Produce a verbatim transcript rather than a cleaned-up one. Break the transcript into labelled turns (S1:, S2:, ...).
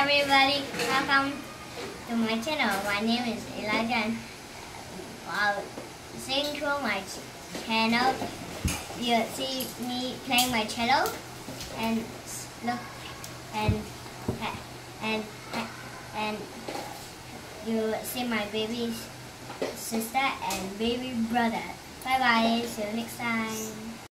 S1: everybody, welcome to my channel. My name is Elijah and while seeing through my channel, you see me playing my cello and look and and and you see my baby sister and baby brother. Bye bye, see you next time.